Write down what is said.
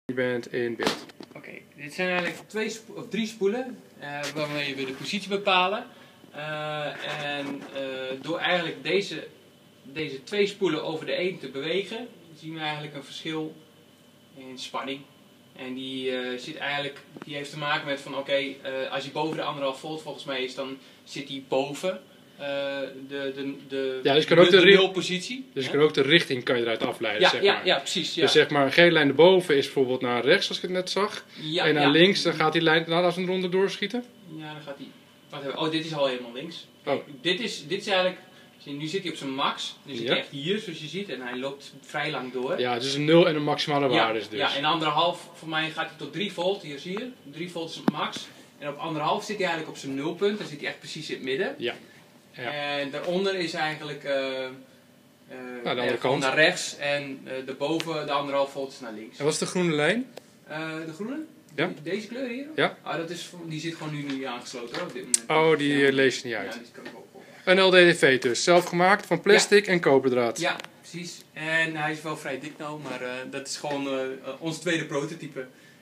Je bent in beeld. Oké, dit zijn eigenlijk 3 spoelen waarmee we de positie bepalen. Door eigenlijk deze 2 spoelen over de 1 te bewegen, zien we eigenlijk een verschil in spanning. En die heeft te maken met van als je boven de 1,5 volt volgens mij is, dan zit die boven de nulpositie. Dus je kan ook de richting kan je eruit afleiden. Ja, zeg maar. ja, precies. Ja. Dus zeg maar een gele lijn erboven is bijvoorbeeld naar rechts, zoals ik het net zag. Ja, en naar links, dan gaat die lijn als een ronde doorschieten. Ja, dan gaat hij. Wacht even. Oh, dit is al helemaal links. Oh. Dit is eigenlijk. Nu zit hij op zijn max. Nu zit hij echt hier, zoals je ziet. En hij loopt vrij lang door. Ja, dus een 0 en een maximale waarde is dus. Ja, en 1,5 voor mij gaat hij tot 3 volt. Hier zie je. 3 volt is het max. En op 1,5 zit hij eigenlijk op zijn nulpunt. Dan zit hij echt precies in het midden. Ja. Ja. En daaronder is eigenlijk de andere kant. naar rechts. En daarboven de 1,5 volt is naar links. En wat is de groene lijn? De groene? Ja. Deze kleur hier? Ja. Ah, die zit gewoon nu niet aangesloten hoor, op dit moment. Oh, die lees je niet uit. Ja, die kan ik ook op. Een LDDV dus, zelf gemaakt van plastic en koperdraad. Ja, precies. En hij is wel vrij dik nou, maar dat is gewoon ons tweede prototype.